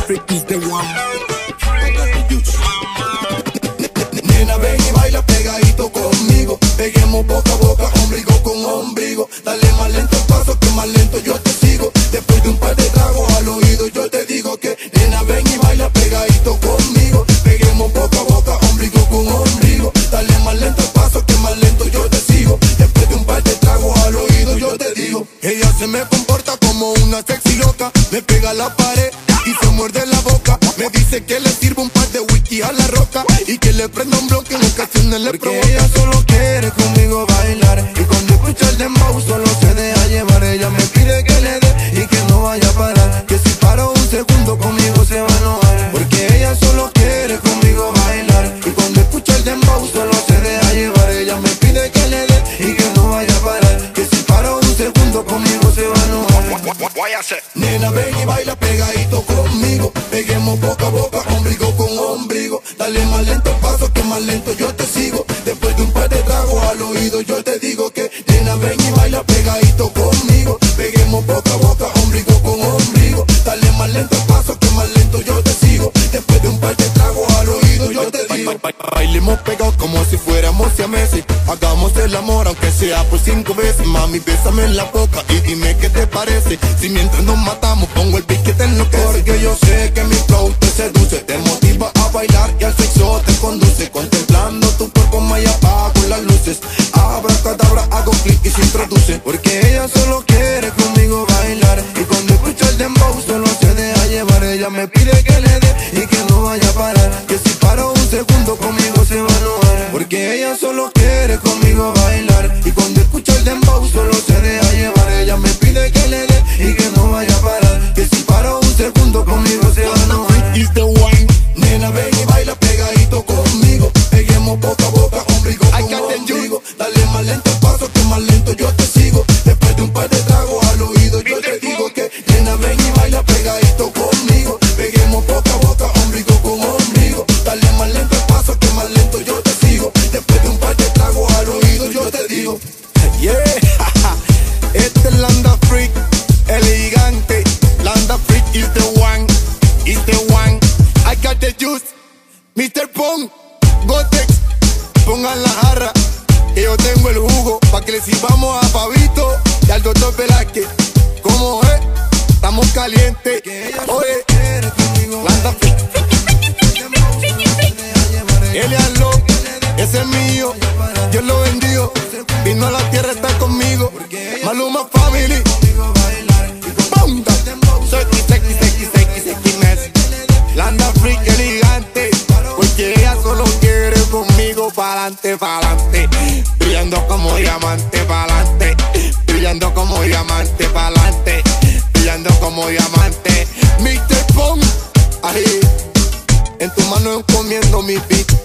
Freak is the one. Nena, ven y baila pegadito conmigo. Peguemos boca a boca, ombligo con ombligo. Dale más lento el paso, que más lento yo te sigo. Después de un par de tragos al oído yo te digo que nena, ven y baila pegadito conmigo. Peguemos boca a boca, ombligo con ombligo. Dale más lento el paso, que más lento yo te sigo. Después de un par de tragos al oído yo te digo. Ella se me comporta como una sexy loca. Me pega a la pared y se muerde la boca. Me dice que le sirva un par de whisky a la roca y que le prenda un bloque en ocasiones le provoca. Porque ella solo quiere conmigo bailar y cuando escucha el dembow solo se deja llevar. Ella me pide que le dé y que no vaya a parar, que si paro un segundo conmigo se va a enojar. Porque ella solo quiere conmigo bailar y cuando escucha el dembow solo se deja llevar. Ella me pide que le dé y que no vaya a parar, que si paro un segundo conmigo se va a enojar. Nena, ven y baila pegadito conmigo. Peguemos boca a boca, ombligo con ombligo. Dale más lento el paso, que más lento yo te sigo. Después de un par de tragos al oído yo te digo que nena, ven y baila pegadito conmigo. Peguemos boca a boca, ombligo con ombligo. Dale más lento el paso, que más lento yo te sigo. Después de un par de tragos al oído yo te digo. Bailemos pegados como si fuéramos siameses. Hagamos el amor aunque sea por 5 veces. Mami, bésame en la boca y dime qué te parece. Si mientras nos matamos pongo el beat que te enloquece. Porque yo sé que mi flow te seduce, te motiva a bailar y al sexo te conduce. Contemplando tu cuerpo más apago las luces. Abracadabra, hago clic y se introduce. Porque ella solo quiere conmigo bailar y cuando escucha el dembow solo se deja llevar. Ella me pide que le dé y que no vaya a parar, que si paro un segundo conmigo se va a enojar. Porque ella solo quiere conmigo bailar y cuando escucha el dembow solo se deja llevar. Ella me pide que le dé y que no vaya a parar, que si paro un segundo conmigo se va a enojar. Is the one. Nena, ven y baila pegadito conmigo. Peguemos boca a boca, ombligo con ombligo. Dale más lento el paso, que más lento yo te sigo. Después de un par de tragos al oído yo te digo que nena, ven y baila pegadito conmigo. Peguemos boca a boca, ombligo con ombligo. Dale más lento el paso, que más lento yo te sigo. Después de un par de tragos al oído yo te digo. Yeah, este es Landa Freak, el gigante. Landa Freak is the one, is the one. I got the juice, Mr. Pong, Gotex, pongan la jarra, que yo tengo el jugo, pa' que le sirvamos a Fabito y al Doctor Velázquez. ¿Cómo es? Estamos calientes. Oye, Landa Freak, Elian Low, ese es mío, Dios lo bendigo. Vino a la tierra, está conmigo. Maluma Family, Banda, Landa Freak, el gigante. Porque ella solo quiere conmigo pa'lante, pa'lante. Brillando como diamante, pa'lante. Brillando como diamante, pa'lante. Brillando como diamante. Mr. Pong, ahí. En tu mano encomiendo mi beat.